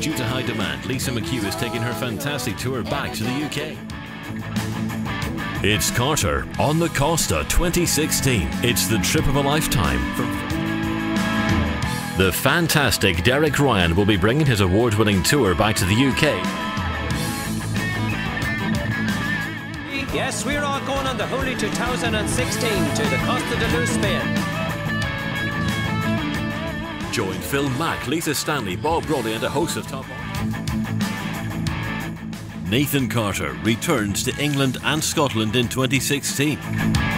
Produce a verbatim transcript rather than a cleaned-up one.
due to high demand, Lisa McHugh is taking her fantastic tour back to the U K. It's Carter on the Costa twenty sixteen. It's the trip of a lifetime. The fantastic Derek Ryan will be bringing his award-winning tour back to the U K. Yes, we're all going on the Holy two thousand sixteen to the Costa de Luz, Spain. Join Phil, Mack, Lisa Stanley, Bob Brodie and a host of top... Nathan Carter returns to England and Scotland in twenty sixteen.